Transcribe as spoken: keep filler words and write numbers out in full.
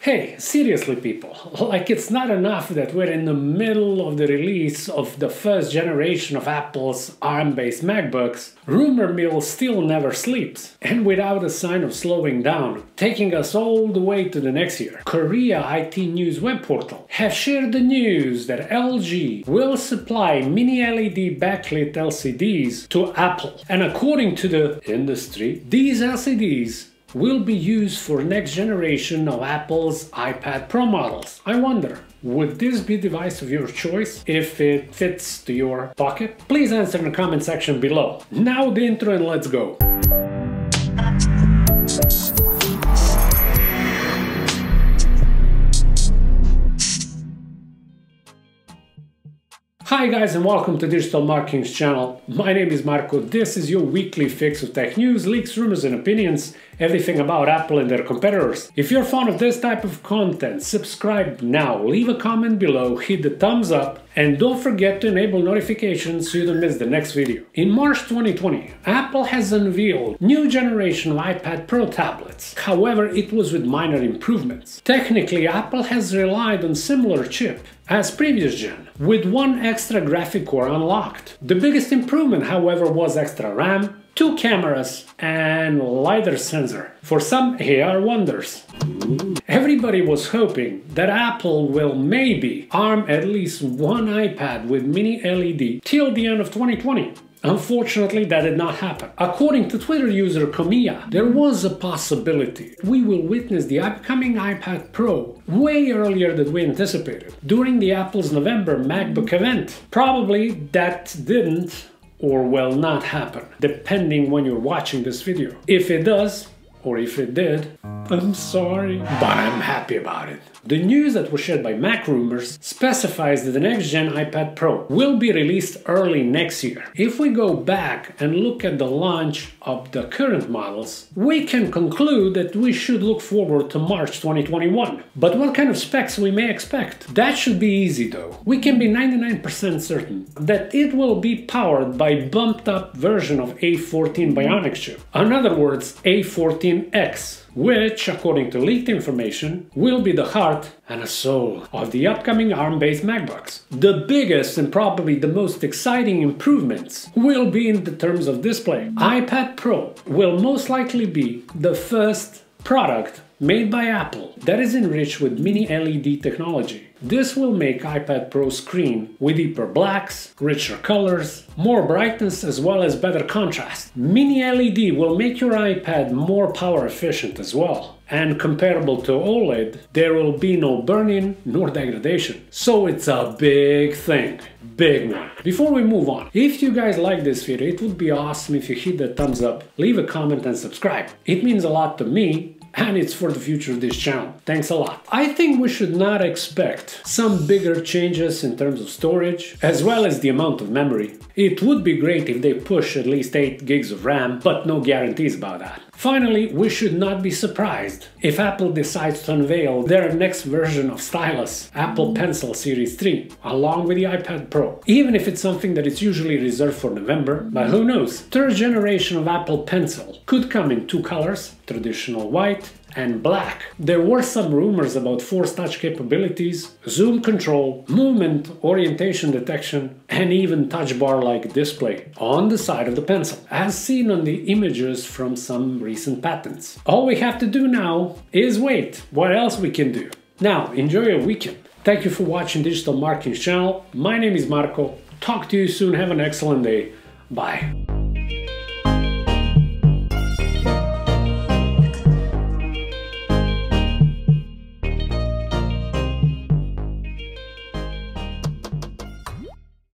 Hey, seriously people, like it's not enough that we're in the middle of the release of the first generation of Apple's ARM-based MacBooks, rumor mill still never sleeps, and without a sign of slowing down, taking us all the way to the next year. Korea I T News web portal have shared the news that L G will supply mini L E D backlit L C Ds to Apple, and according to the industry, these L C Ds will be used for next generation of Apple's iPad Pro models. I wonder, would this be the device of your choice if it fits to your pocket? Please answer in the comment section below. Now the intro and let's go. Hi guys and welcome to Digital Marketing's channel. My name is Marco. This is your weekly fix of tech news, leaks, rumors and opinions, everything about Apple and their competitors. If you're fond of this type of content, subscribe now, leave a comment below, hit the thumbs up, and don't forget to enable notifications so you don't miss the next video. In March twenty twenty, Apple has unveiled new generation of iPad Pro tablets. However, it was with minor improvements. Technically, Apple has relied on similar chip as previous gen, with one extra graphic core unlocked. The biggest improvement, however, was extra RAM, two cameras, and LiDAR sensor for some A R wonders. Everybody was hoping that Apple will maybe arm at least one iPad with mini L E D till the end of twenty twenty. Unfortunately, that did not happen. According to Twitter user Komiya, there was a possibility we will witness the upcoming iPad Pro way earlier than we anticipated, during the Apple's November MacBook event. Probably that didn't or will not happen, depending when you're watching this video. If it does, or if it did, I'm sorry, but I'm happy about it. The news that was shared by Mac Rumors specifies that the next-gen iPad Pro will be released early next year. If we go back and look at the launch of the current models, we can conclude that we should look forward to March twenty twenty-one. But what kind of specs we may expect? That should be easy though. We can be ninety-nine percent certain that it will be powered by bumped up version of A fourteen Bionic chip. In other words, A fourteen X. Which, according to leaked information, will be the heart and a soul of the upcoming ARM-based MacBooks. The biggest and probably the most exciting improvements will be in the terms of display. iPad Pro will most likely be the first product made by Apple that is enriched with mini L E D technology. This will make iPad Pro screen with deeper blacks, richer colors, more brightness as well as better contrast. Mini L E D will make your iPad more power efficient as well. And comparable to OLED, there will be no burn-in nor degradation. So it's a big thing. Big one. Before we move on, if you guys like this video, it would be awesome if you hit the thumbs up, leave a comment and subscribe. It means a lot to me, and it's for the future of this channel. Thanks a lot. I think we should not expect some bigger changes in terms of storage, as well as the amount of memory. It would be great if they push at least eight gigs of RAM, but no guarantees about that. Finally, we should not be surprised if Apple decides to unveil their next version of stylus, Apple Pencil Series three, along with the iPad Pro. Even if it's something that is usually reserved for November, but who knows? Third generation of Apple Pencil could come in two colors, traditional white and black. There were some rumors about force touch capabilities, zoom control, movement, orientation detection, and even touch bar-like display on the side of the pencil, as seen on the images from some recent patents. All we have to do now is wait. What else we can do? Now, enjoy your weekend. Thank you for watching Digital Marketing's channel. My name is Marco. Talk to you soon. Have an excellent day. Bye.